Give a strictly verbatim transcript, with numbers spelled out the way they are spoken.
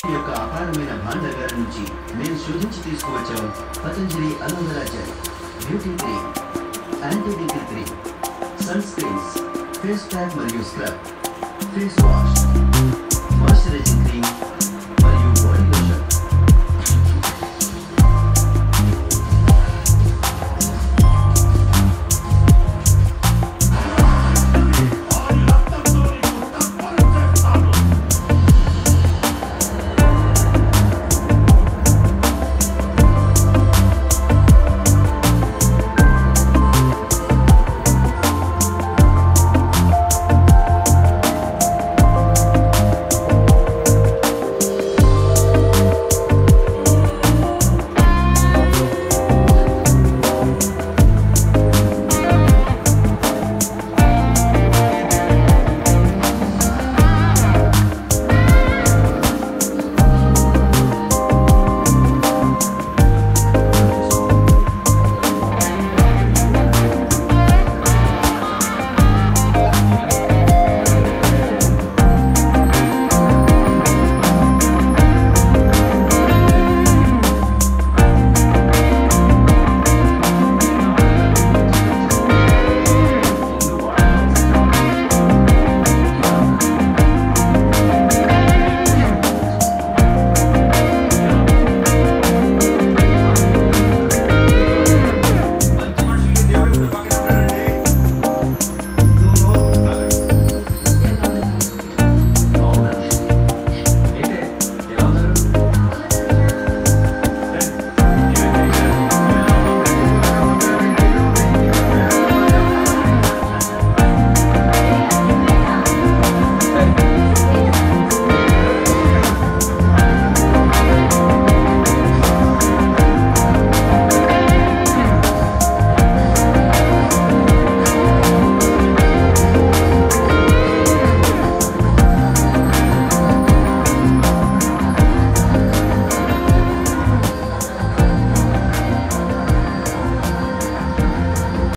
యొక్క అపారమైన భాండాగారం నుంచి మేము శోధించి తీసుకువచ్చాం Patanjali aloe vera gel, beauty cream, anti wrinkle cream, sunscreens, face pack మరియు scrub, face wash, moisturising cream,